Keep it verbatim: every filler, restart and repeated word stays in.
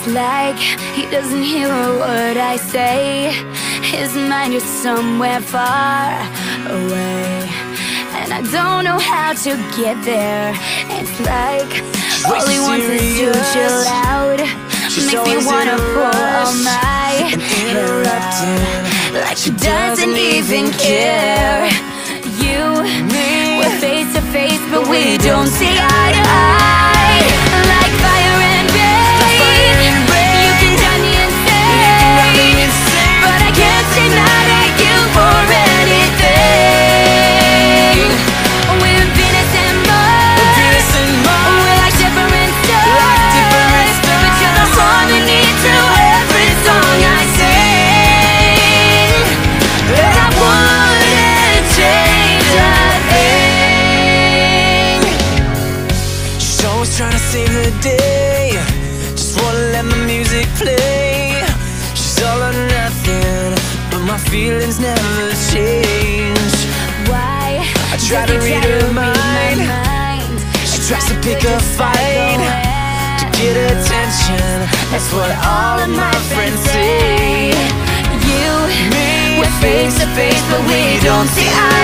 It's like he doesn't hear a word I say. His mind is somewhere far away, and I don't know how to get there. It's like all he wants is to chill out. Makes me wanna pull all my hair out, like she doesn't even care. You, we're face to face, but we don't see eye to eye. Like fire and rain, you can drive me insane, but I can't say no to you for anything. We're Venus and Mars, we're like different stars, but you're the harmony to every song I sing. And I wouldn't change a thing. She's always trying to save the day, just wanna let my music play. She's all or nothing, but my feelings never change. Why? I try to read her mind. She tries to pick a fight to get attention. That's what all of my friends say. You, Me, we're face to face, but we don't see eye